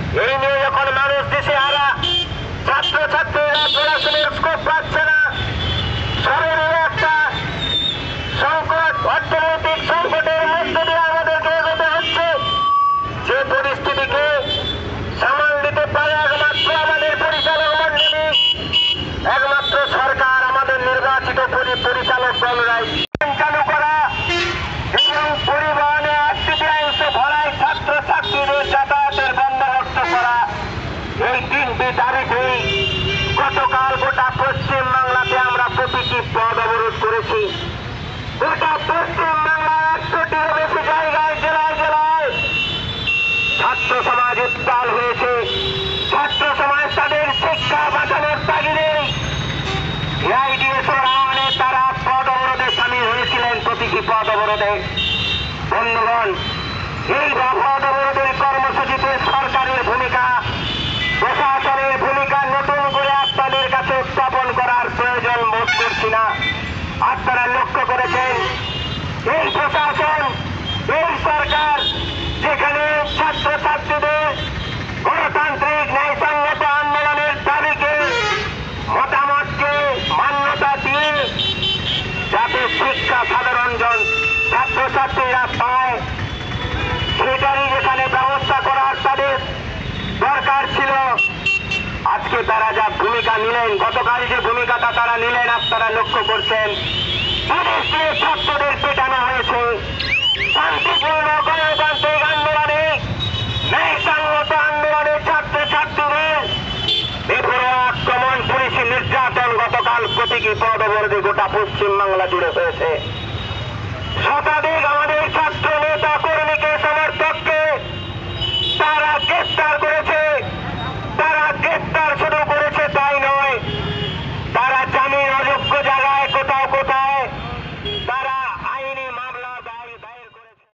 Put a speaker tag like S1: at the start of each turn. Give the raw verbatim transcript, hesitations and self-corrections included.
S1: এই নিয়ে যখন মানুষ দেশে হারা, ছাত্রছাত্রীরা পড়াশোনার স্কোপ পাচ্ছে না, শহরে একটা সংকট, অর্থনৈতিক সংকটের মধ্য দিয়ে আমাদেরকে এগোতে হচ্ছে। যে পরিস্থিতিকে সামাল দিতে পারে একমাত্র আমাদের পরিচালক মন্ডলী, একমাত্র সরকার, আমাদের নির্বাচিত পরিচালক দলরাই। চালু করা এবং পরিবহনে এক তৃতীয়াংশ ভরায় ছাত্রছাত্রীদের যাতায়াতের বন্দোবস্ত করা, এই তিনটি দাবিতেই গতকাল গোটা পশ্চিম বাংলাতে আমরা প্রতীকী পথ অবরোধ করেছি। গোটা পশ্চিম বাংলার একশোটিরও বেশি জায়গায় জেলায় জেলায় ছাত্র সমাজ উত্তাল হয়েছে। ছাত্র সমাজ তাদের শিক্ষা বাঁচানোর তাগিদে এআইডিএসের আহ্বানে তারা পথ অবরোধে সামিল হয়েছিলেন, প্রতীকী পথ অবরোধে। বন্ধুগণ, এই পথ অবরোধের কর্মসূচিতে সরকারের ভূমিকা, প্রশাসনের ভূমিকা নতুন করে আপনাদের কাছে উত্থাপন করার প্রয়োজন বোধ করছি না। আপনারা লক্ষ্য করেছেন এই প্রশাসন, এই সরকার যেখানে ছাত্রছাত্রীদের গণতান্ত্রিক ন্যায়সঙ্গত আন্দোলনের দাবিকে, মতামতকে মান্যতা দিয়ে যাতে শিক্ষা সাধারণ জন ছাত্রছাত্রীরা পায়, সেটারই যেখানে ব্যবস্থা করার তাদের দরকার ছিল, আজকে তারা যা ভূমিকা নিলেন, গতকাল যে ভূমিকাটা তারা নিলেন আপনারা লক্ষ্য করছেন। পুলিশকে ছাত্রদের পেটানো হয়েছে। শান্তিপূর্ণ গণতান্ত্রিক আন্দোলনে, ন্যায়সঙ্গত আন্দোলনে ছাত্রছাত্রীদের বেপরোয়া আক্রমণ, পুলিশি নির্যাতন গতকাল প্রতীকী পথ অবরোধে গোটা পশ্চিম বাংলা জুড়ে হয়েছে। শতাধিক আমাদের